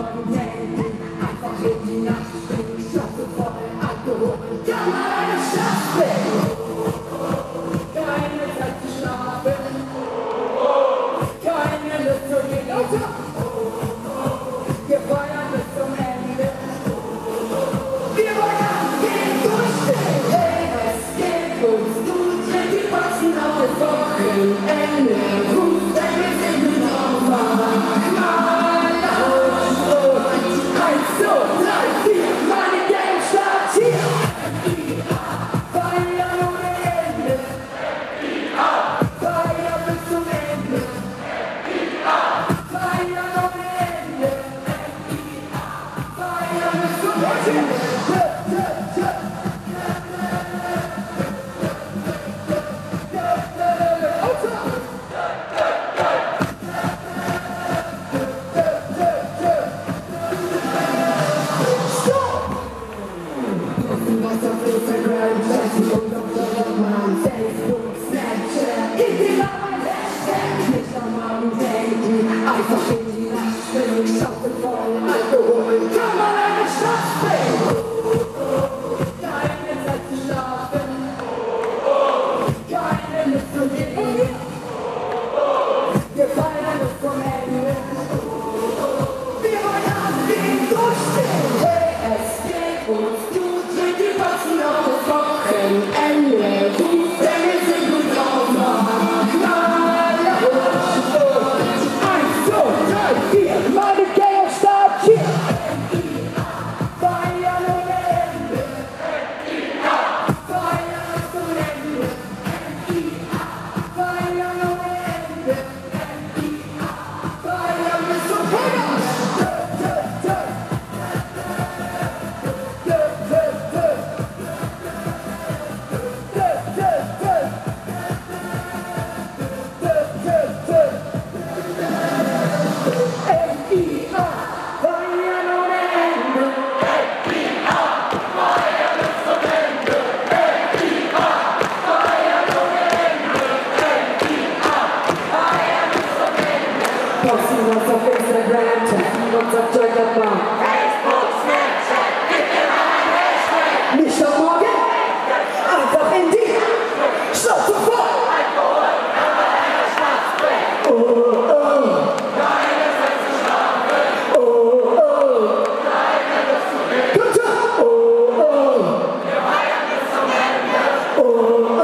Morgen denken, einfach in die Nacht springen, Schöpfe voll Alkohol, kann man eine Stadt springen. Keine Zeit zu schlafen, keine Lust zu gehen. Wir feiern bis zum Ende. Wir wollen angehen, durchstehen. Hey, es geht uns gut, wenn die Boxen auf das Wochenende. Ruf dein Gesicht mit auf, mach mal laut. 1, 2, 3, 4, meine Gang startet hier. Feiern ohne Ende. Feiern bis zum Ende. Feiern ohne Ende. Feiern bis zum Ende. Was auf Instagram, Chatting und auf Telegram, Facebook, Snapchat, gib dir mal ein Hashtag, nicht am Abend denken, einfach in die Nacht springen, Schaukel voll Alkohol, kann man eine Stadt springen. Keine Zeit zu schlafen, keine Lust zu gehen, wir feiern bis zum Ende, wir wollen angehen, durchstehen, hey, es geht uns gut, wenn die Boxen auf das Wochenende, ruf der Musik gut drauf, mach mal laut. 1, 2, 3, 4, meine Gang startet hier. Feiern ohne Ende. Feiern bis zum Ende. Feiern ohne Ende. Feiern bis zum Ende. Posten uns auf Instagram, taggen uns auf Twitter, Facebook, Snapchat, gib mir mal ein Hashtag. Nicht am Morgen, einfach in die Schnauze voll. Alkohol, kann man eine Stadt springen. Oh, oh. Keine Zeit zu schlafen. Oh, oh. Keine Lust zu gehen. Oh, oh. Wir feiern bis zum Ende. Oh, oh.